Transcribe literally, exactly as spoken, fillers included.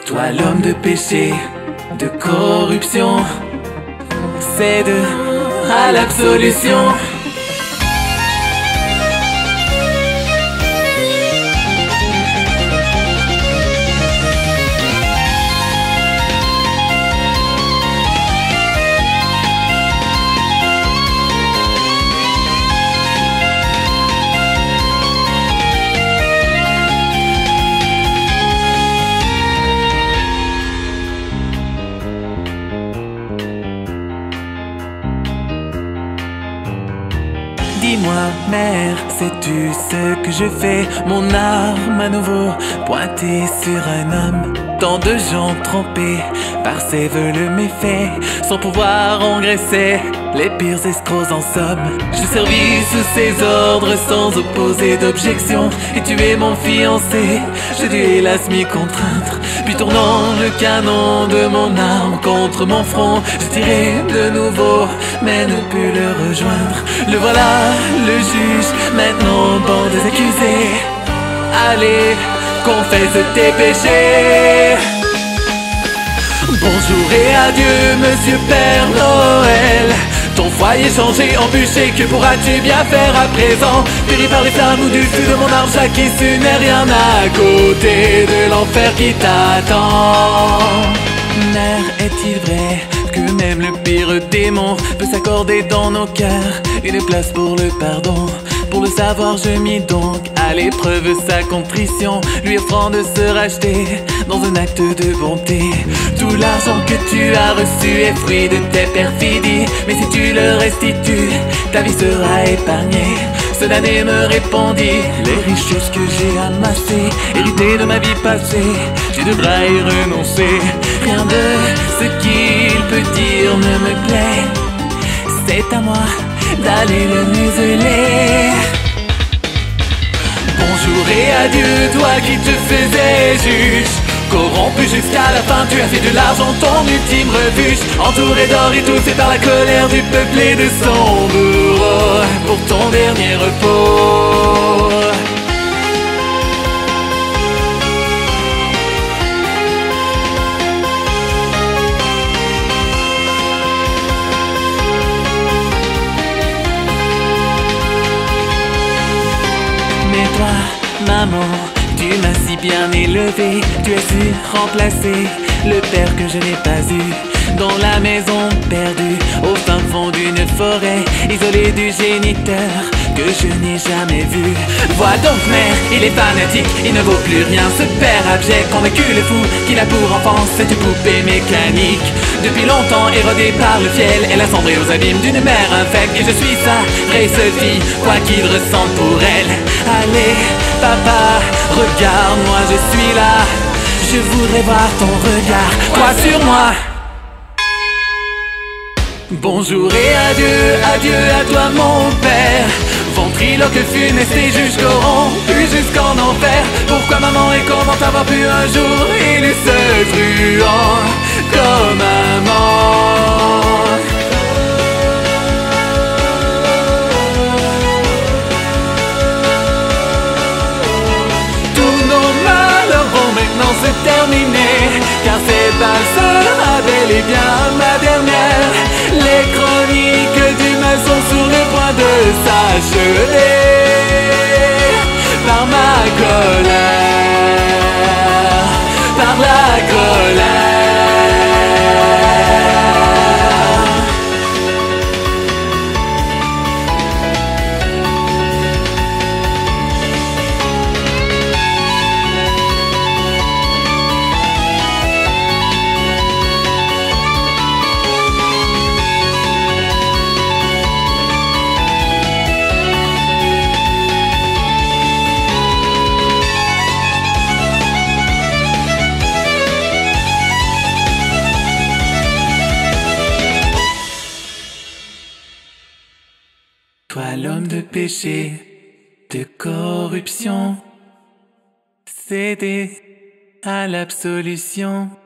Toi l'homme de péché, de corruption, cède à l'absolution. Dis-moi, mère, sais-tu ce que je fais? Mon arme à nouveau pointée sur un homme. Tant de gens trompés par ses vœux le méfait, sans pouvoir engraisser les pires escrocs en somme. Je servis sous ses ordres sans opposer d'objection, et tu es mon fiancé, je dû hélas m'y contraindre. Puis tournant le canon de mon arme contre mon front, je tirai de nouveau, mais ne pus le rejoindre. Le voilà, le juge, maintenant banc des accusés. Allez, confesse tes péchés. Bonjour et adieu, monsieur Père Noël. Ton foyer changé en bûcher, que pourras-tu bien faire à présent? Péri par les flammes ou du feu de mon arme, chaque issue n'est rien à côté de l'enfer qui t'attend. Mère, est-il vrai que même le pire démon peut s'accorder dans nos cœurs une place pour le pardon? Pour le savoir, je mis donc à l'épreuve sa contrition, lui offrant de se racheter dans un acte de bonté. Tout l'argent que tu as reçu est fruit de tes perfidies, mais si tu le restitues, ta vie sera épargnée. Ce damné me répondit: les richesses que j'ai amassées, héritées de ma vie passée, tu devras y renoncer. Rien de ce qu'il peut dire ne me plaît, c'est à moi d'aller le museler. Bonjour et adieu, toi qui te faisais juge. Corrompu jusqu'à la fin, tu as fait de l'argent ton ultime refuge. Entouré d'or et tout, c'est par la colère du peuple et de son bourreau pour ton dernier repos. Mais toi, maman, tu m'as si bien élevé, tu as su remplacer le père que je n'ai pas eu. Dans la maison perdue, au fin fond d'une forêt, isolée du géniteur que je n'ai jamais vu. Vois donc mère, il est fanatique, il ne vaut plus rien. Ce père abject, convaincu le fou, qu'il a pour enfance cette poupée mécanique. Depuis longtemps érodée par le fiel, elle a sombré aux abîmes d'une mère infecte. Et je suis sa vraie seule fille, quoi qu'il ressente pour elle. Allez, papa, regarde-moi, je suis là. Je voudrais voir ton regard, toi sur moi. Bonjour et adieu, adieu à toi mon père. Ventriloque funeste et juge corrompu jusqu'en enfer. Pourquoi maman et comment avoir pu un jour élu ce truand comme amant? Tous nos malheurs vont maintenant se terminer, car cette bal sera bel et bien ma dernière. Les chroniques du mal sont sur le point de s'achever par ma colère, par la colère. Toi l'homme de péché, de corruption, cédé à l'absolution.